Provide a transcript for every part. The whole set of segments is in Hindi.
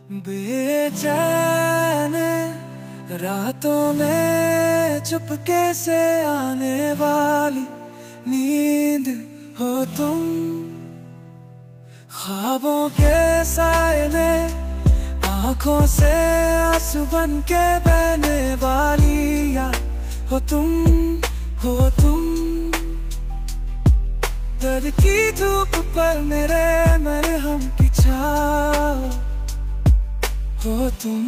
बेचैन रातों में चुपके से आने वाली नींद हो तुम। ख्वाबों के साए में आंखों से आंसू बन के बहने वाली याद हो तुम, हो तुम। दर्द की धूप पर मेरे मरहम की छाँव हो तुम।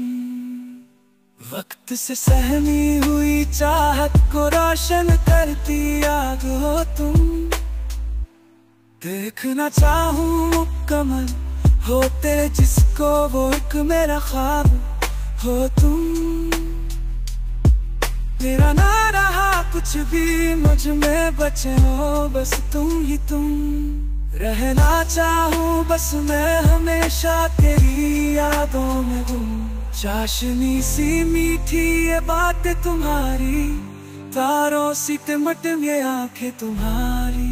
वक्त से सहमी हुई चाहत को रोशन करती आग हो तुम। देखना चाहूं मुकम्मल होते जिसको वो एक मेरा ख्वाब हो तुम। मेरा ना रहा कुछ भी मुझ में बचे हो बस तुम ही तुम। रहना चाहूं बस मैं हमेशा तेरी यादों में गुम। चाशनी सी मीठी ये बातें तुम्हारी, तारों सी तिमट ये आंखें तुम्हारी।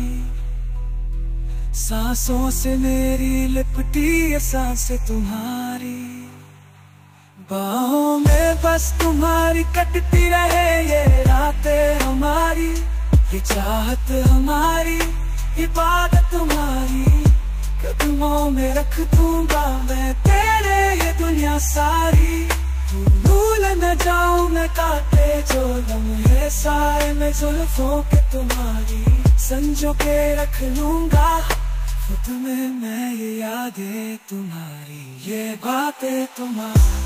सांसों से मेरी लिपटी ये सांसें तुम्हारी। बाहों में बस तुम्हारी कटती रहे ये रातें हमारी। ये चाहत हमारी, इबादत तुम्हारी। कदमों में रख दूंगा मैं तेरे ये दुनिया सारी। भूल न जाऊं मैं काटे जो लम्हे साए में जुल्फों के तुम्हारी। संजो के रख लूंगा खुद में मैं ये यादें तुम्हारी, ये बातें तुम्हारी।